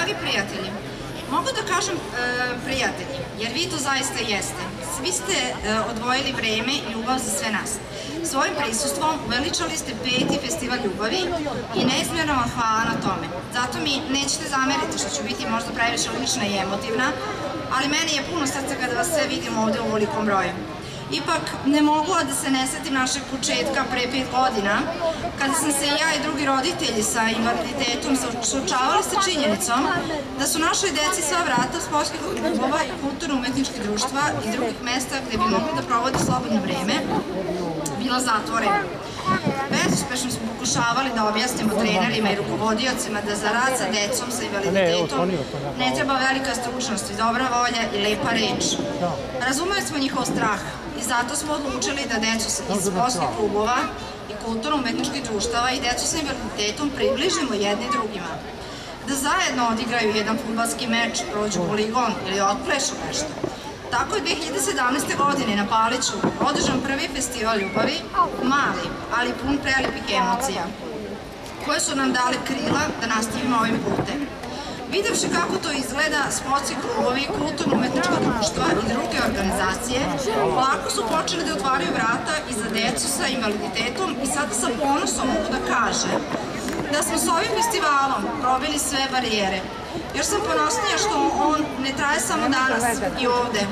Dragi prijatelji, mogu da kažem prijatelji, jer vi to zaista jeste. Svi ste odvojili vreme i ljubav za sve nas. Svojim prisustvom uveličali ste 5. festival ljubavi i neizmjerno vam hvala na tome. Zato mi nećete zameriti što ću biti možda previše lična i emotivna, ali meni je puno srca kada vas sve vidim ovde u ovolikom broju. Ipak, ne mogu da se ne setim našeg početka pre 5 godina, kada sam se ja i drugi roditelji sa invaliditetom suočavali sa činjenicom da su našoj deci sva vrata sportskih klubova i kulturno-umetničkih društva i drugih mesta gde bi mogli da provode slobodno vreme bila zatvorena. Bezuspešno smo pokušavali da objasnimo trenerima i rukovodiocima da za rad sa decom sa invaliditetom ne treba velika stručnost i dobra volja i lepa reč. Razumeli smo njihov strah i zato smo odlučili da decu iz sportskih klubova i kulturno-umetničkih društava i decu sa invaliditetom približimo jedni drugima. Da zajedno odigraju jedan fudbalski meč, prođu poligon ili otplešu nešto. Tako je 2017. godine na Paliću održan prvi festival ljubavi, mali, ali pun prelipih emocija, koje su nam dale krila da nastavimo ovim putem. Videvši kako to izgleda, sportski klubovi, kulturno-umetnička društva i druge organizacije polako su počeli da otvaraju vrata i za decu sa invaliditetom i sada sa ponosom mogu da kažem da smo s ovim festivalom probili sve barijere. Još sam ponosnija što on ne traje samo danas i ovde,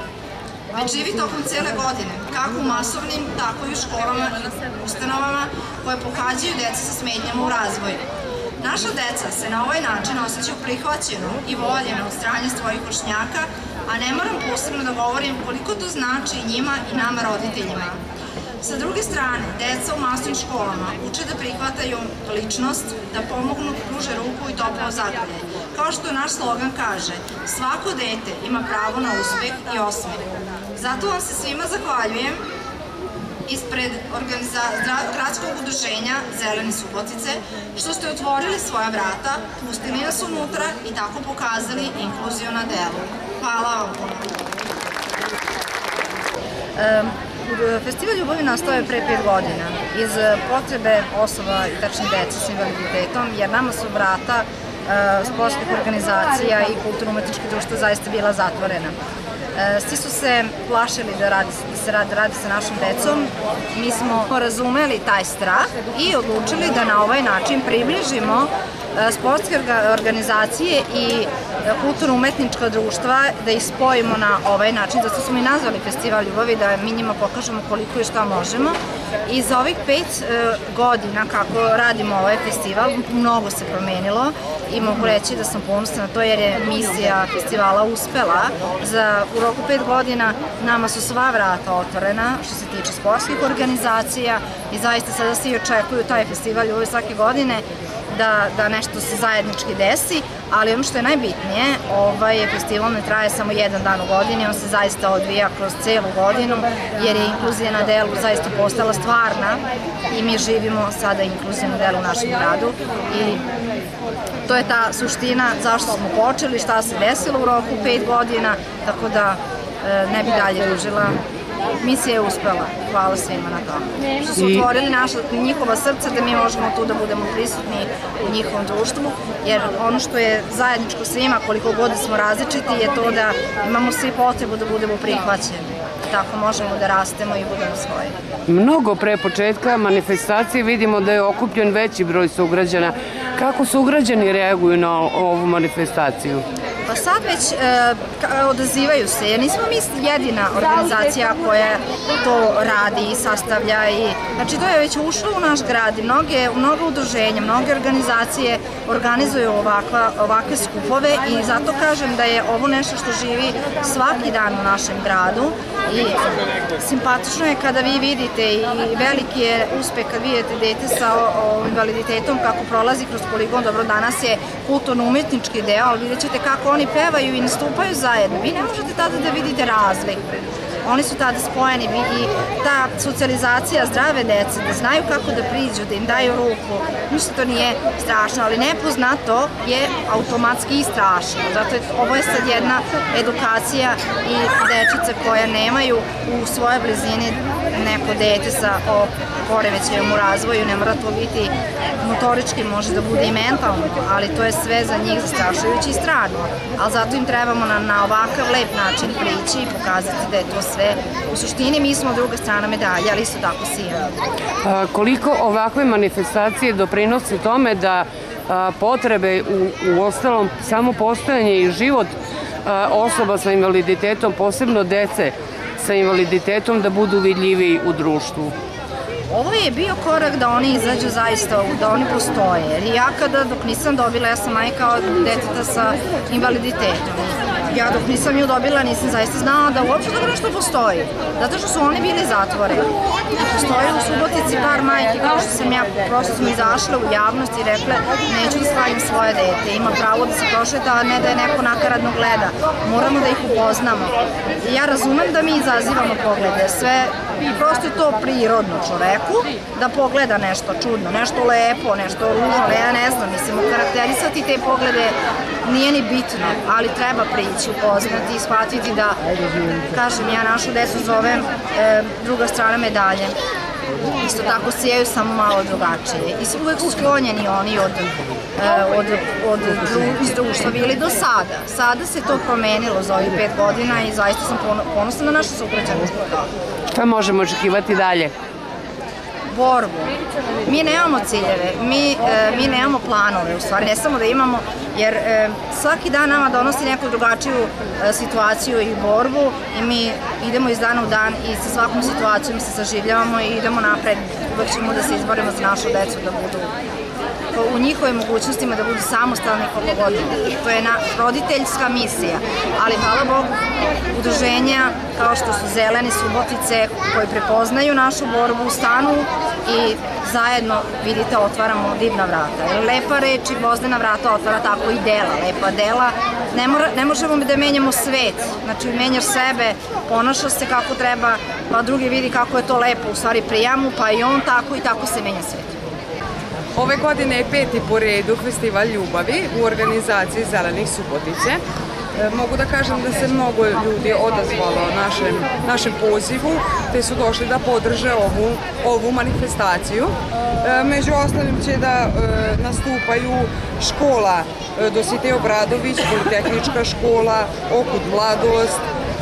već živi tokom cele godine, kako u masovnim, tako i u školama i ustanovama koje pohađaju deca sa smetnjama u razvoju. Naša deca se na ovaj način osjećaju prihvaćeno i voljeno od strane svojih vršnjaka, a ne moram posebno da govorim koliko to znači njima i nama roditeljima. Sa druge strane, deca u masovnim školama uče da prihvataju ličnost, da pomognu, pruže ruku i toplo zagrlje. Kao što naš slogan kaže, svako dete ima pravo na uspeh i osmeh. Zato vam se svima zahvaljujem ispred gradskog udruženja Zelene Subotice, što ste otvorili svoja vrata, pustili nas unutra i tako pokazali inkluziju na delu. Hvala vam puno. Festival ljubavi nastao je pre 5 godina iz potrebe osoba i tačnije dece s invaliditetom, jer nama su vrata sportskih organizacija i kulturno-umetničkih društva zaista bila zatvorena. Svi su se plašili da se radi sa našom decom. Mi smo razumeli taj strah i odlučili da na ovaj način približimo sportske organizacije i kulturno-umetnička društva, da ih spojimo na ovaj način. Zato smo i nazvali Festival ljubavi, da mi njima pokažemo koliko i šta možemo. I za ovih 5 godina kako radimo ovaj festival, mnogo se promenilo i mogu reći da sam ponosna na to jer je misija festivala uspela. U roku 5 godina nama su sva vrata otvorena što se tiče sportskih organizacija i zaista sada svi očekuju taj festival ljubavi svake godine da nešto se zajednički desi, ali ono što je najbitnije, ovaj festival ne traje samo jedan dan u godini, on se zaista odvija kroz celu godinu, jer je inkluzija na delu zaista postala stvarna i mi živimo sada inkluziju na delu u našem gradu i to je ta suština zašto smo počeli, šta se desilo u roku 5 godina, tako da ne bi dalje dužila. Misija je uspela. Hvala svima na to. Što su otvorili njihova srca da mi možemo tu da budemo prisutni u njihovom društvu, jer ono što je zajedničko svima, koliko god smo različiti, je to da imamo svi potrebu da budemo prihvaćeni. Tako možemo da rastemo i budemo svoji. Mnogo pre početka manifestacije vidimo da je okupljen veći broj sugrađana. Kako sugrađani reaguju na ovu manifestaciju? Pa sad već odazivaju se, jer nismo mi jedina organizacija koja to radi i sastavlja. Znači to je već ušlo u naš grad i mnogo udruženja, mnoge organizacije organizuju ovakve skupove i zato kažem da je ovo nešto što živi svaki dan u našem gradu i simpatično je kada vi vidite i veliki je uspeh kad vidite dete sa invaliditetom kako prolazi kroz poligon. Dobro, danas je kulturno-umetnički deo, ali vidjet ćete kako oni pevaju i nastupaju zajedno. Vi ne možete tada da vidite razliku. Oni su tada spojeni i ta socijalizacija zdrave dece, da znaju kako da priđu, da im daju ruku, ništa to nije strašno, ali nepoznato je automatski i strašno. Zato ovo je sad jedna edukacija i dečice koja nemaju u svojoj blizini neko dete sa poremećajem u razvoju, ne mora to biti motorički, može da bude i mentalno, ali to je sve za njih zastrašujuće i strano. Ali zato im trebamo na ovakav lep način prići i pokazati da je to sve. U suštini mi smo druga strana medalja, ali isto tako sijamo. Koliko ovakve manifestacije doprinose tome da potrebe, u ostalom samo postojanje i život osoba sa invaliditetom, posebno dece sa invaliditetom, da budu vidljiviji u društvu? Ovo je bio korak da oni izađu zaista, da oni postoje. Jer ja dok nisam dobila, ja sam majka od deteta sa invaliditetom. Ja dok nisam ju dobila nisam zaista znala da uopšte dobro nešto postoji. Zato što su oni bili zatvoreni. Postoji u Subotici par majki, kao što sam ja, prosto smo izašle u javnost i rekle neću da stavim svoje dete, ima pravo da se prošeta, a ne da je neko nakaradno gleda. Moramo da ih upoznamo. I ja razumem da mi izazivamo poglede, sve, prosto je to prirodno čoveku, da pogleda nešto čudno, nešto lepo, nešto ružno, ja ne znam, mislim, okarakterisati te poglede nije ni bitno, ali treba prići, upoznati i shvatiti da, kažem, ja našu decu zovem druga strana medalje. Isto tako sijaju samo malo drugačije i uvek su sklonjeni oni iz društva bili do sada. Sada se to promenilo za ovih 5 godina i zaista sam ponosna na našu sugrađane zbog toga. Šta možemo očekivati dalje? Borbu. Mi nemamo ciljeve, mi nemamo planove, u stvari ne samo da imamo, jer svaki dan nama donosi neku drugačiju situaciju i borbu i mi idemo iz dana u dan i sa svakom situacijom se saživljavamo i idemo napred. Uvek ćemo da se izborimo za našu decu, da budu u njihovim mogućnostima, da budu samostalni koliko god. To je roditeljska misija, ali hvala Bogu udruženja kao što su Zeleni Subotice koji prepoznaju našu borbu, stanu i zajedno, vidite, otvaramo divna vrata. Lepa reč i gvozdena vrata otvara tako i dela, lepa dela. Ne možemo da menjamo svet, znači menjaš sebe, ponašaš se kako treba, pa drugi vidi kako je to lepo, u stvari prijemu, pa i on tako i tako se menja svet. Ove godine je 5. po redu Festival ljubavi u organizaciji Zelenih Subotice. Mogu da kažem da se mnogo ljudi odazvalo našem pozivu, te su došli da podrže ovu manifestaciju. Među ostalim će da nastupaju škola Dositej Obradović, Politehnička škola, Okud Mladost,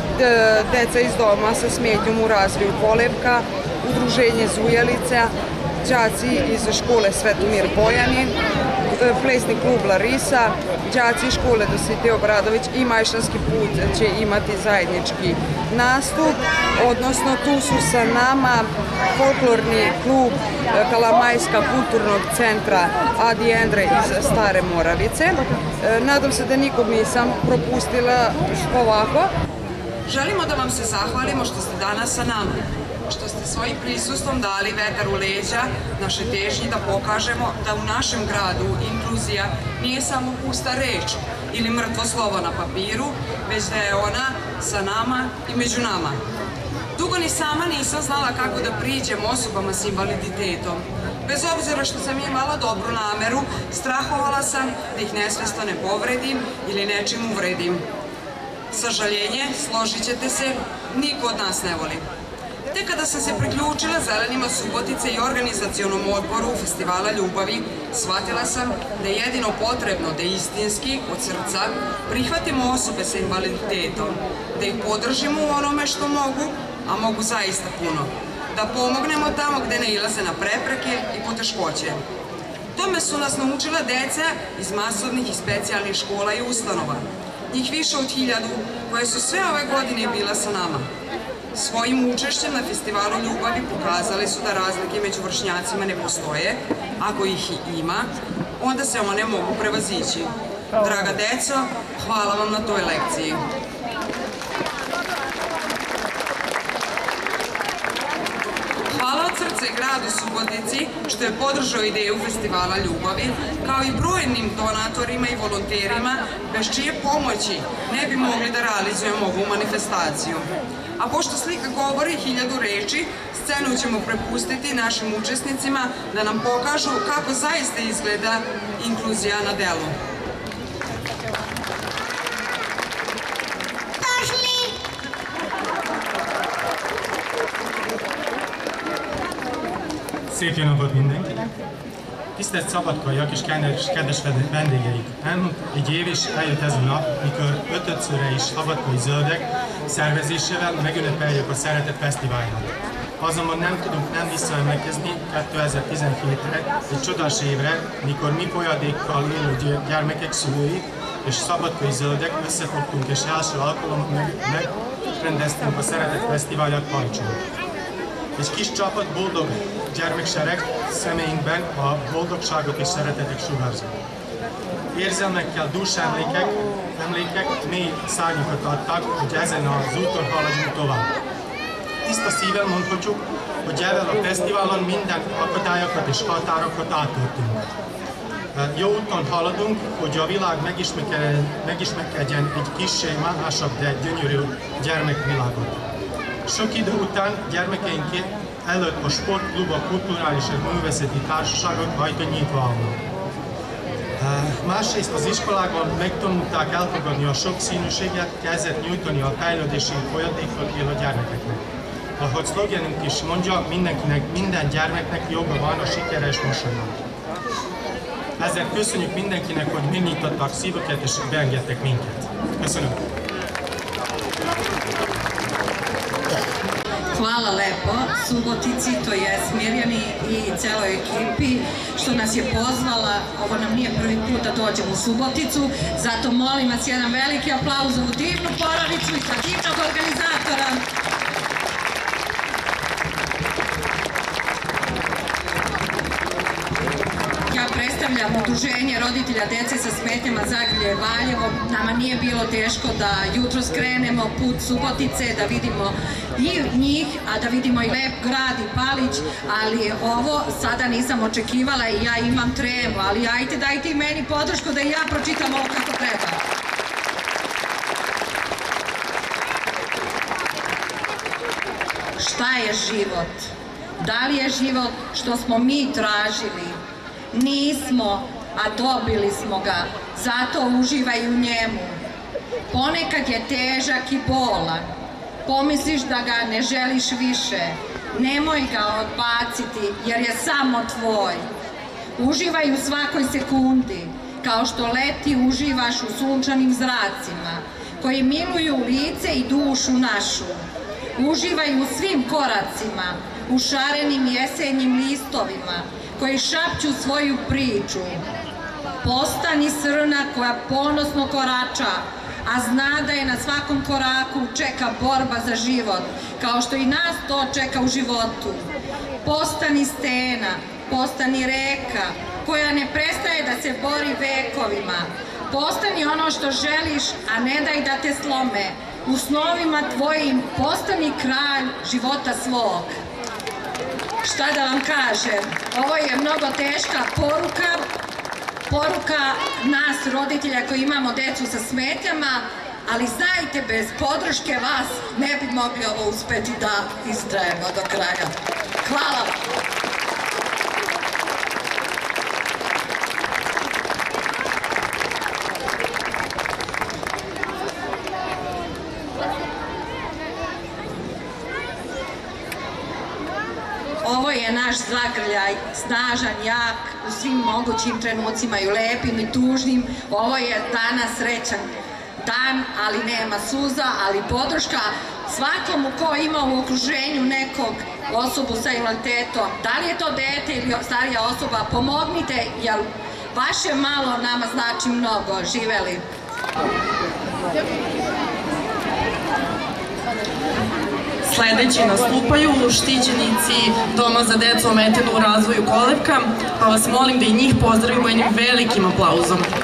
deca iz doma sa smetnjom u razvoju Kolevka, Udruženje Zujelica, đaci iz škole Svetomir Bojanin, plesni klub Larisa, đaci iz škole Dositej Obradović i Majšanski put će imati zajednički nastup, odnosno tu su sa nama folklorni klub Kalamajska kulturnog centra Adi Endre iz Stare Moravice. Nadam se da nikog nisam propustila ovako. Želimo da vam se zahvalimo što ste danas sa nama, što ste svojim prisustvom dali vetar u leđa naše težnji da pokažemo da u našem gradu inkluzija nije samo pusta reč ili mrtvo slovo na papiru, već da je ona sa nama i među nama. Dugo ni sama nisam znala kako da priđem osobama s invaliditetom. Bez obzira što sam imala dobru nameru, strahovala sam da ih nesvesno ne povredim ili nečim uvredim. Sažaljenje, složit ćete se, niko od nas ne voli. Tek kada sam se priključila Zelenima Subotice i organizacionom odboru Festivala ljubavi, shvatila sam da je jedino potrebno da istinski, od srca, prihvatimo osobe sa invaliditetom, da ih podržimo u onome što mogu, a mogu zaista puno, da pomognemo tamo gde nailaze na prepreke i poteškoće. Tome su nas naučila deca iz masovnih i specijalnih škola i ustanova, njih više od 1000 koje su sve ove godine bila sa nama. Svojim učešćem na Festivalu ljubavi pokazali su da razlike među vršnjacima ne postoje. Ako ih i ima, onda se one mogu prevazići. Draga deco, hvala vam na toj lekciji. Hvala od srca i gradu Subotici što je podržao ideju Festivala ljubavi, kao i brojnim donatorima i volonterima, bez čije pomoći ne bi mogli da realizujemo ovu manifestaciju. A pošto slika govori 1000 reči, scenu ćemo prepustiti našim učesnicima da nam pokažu kako zaista izgleda inkluzija na delu. Szép jó napot mindenkinek! Tisztelt Szabadkaiak és kedves vendégeik! Elmúlt egy év és eljött ez a nap, mikor ötödszörre is Szabadkai Zöldek szervezésével megünnepeljük a Szeretet Fesztiválját. Azonban nem tudunk nem visszaemlékezni 2017-re, egy csodás évre, mikor mi folyadékkal élő gyermekek szülői és Szabadkai Zöldek összefogtunk és első alkalommal megrendeztünk a Szeretet Fesztiválját Palicson. Egy kis csapat boldog gyermeksereg személyünkben a boldogságot és szeretetet sugárzó. Érzelmekkel dús emlékek mély szárnyakat adtak, hogy ezen az úton haladjunk tovább. Tiszta szívvel mondhatjuk, hogy ezzel a fesztiválon minden akadályokat és határokat áttörtünk. Jó úton haladunk, hogy a világ megismerkedjen egy kissé másabb, de gyönyörű gyermekvilágot. Sok idő után gyermekeink előtt a sportklubok, kulturális és művészeti társaságok ajtói nyitva állnak. Másrészt az iskolákban megtanulták elfogadni a sokszínűséget, kezdett nyújtani a fejlődési folyatékkal élő gyermekeknek. Ahogy szlogenünk is mondja, minden gyermeknek joga van a sikeres mosolyra. Ezzel köszönjük mindenkinek, hogy megnyitották szívüket és beengedtek minket. Köszönöm! Hvala lepo Subotici, to jest Mirjani i celoj ekipi što nas je pozvala. Ovo nam nije prvi put da dođemo u Suboticu, zato molim vas jedan veliki aplauz za ovu divnu porodicu i za divnog organizatora. Ja predstavljam Udruženje roditelja dece sa smetnjama Zagrlje Valjevo. Nama nije bilo teško da jutro skrenemo put Subotice, da vidimo i njih, a da vidimo i lep grad i Palić, ali ovo sada nisam očekivala i ja imam tremu, ali ajte dajte i meni podršku da i ja pročitam ovo kako treba. Šta je život? Da li je život što smo mi tražili? Nismo, a dobili smo ga, zato uživaj u njemu. Ponekad je težak i bolan, pomisliš da ga ne želiš više, nemoj ga odbaciti jer je samo tvoj. Uživaj u svakoj sekundi, kao što leti uživaš u sunčanim zracima, koji miluju lice i dušu našu. Uživaj u svim koracima, u šarenim jesenjim listovima, koji šapću svoju priču. Postani srna koja ponosno korača, a zna da je na svakom koraku čeka borba za život, kao što i nas to čeka u životu. Postani stena, postani reka, koja ne prestaje da se bori vekovima. Postani ono što želiš, a ne daj da te slome. U snovima tvojim postani kralj života svog. Šta da vam kažem, ovo je mnogo teška poruka nas roditelja koji imamo decu sa smetnjama, ali znajte, bez podrške vas ne bi mogli ovo uspeti da istrajemo do kraja. Hvala! Ovo je naš Zagrljaj, snažan, jak, u svim mogućim trenucima i u lepim i tužnim. Ovo je danas srećan dan, ali nema suza, ali podrška svakomu ko ima u okruženju nekog osobu sa invaliditetom. Da li je to dete ili starija osoba, pomognite, jer vaše malo nama znači mnogo. Živeli! Sledeći nastupaju štićenici Doma za decu ometenu u razvoju Kolevka, pa vas molim da i njih pozdravimo jednim velikim aplauzom.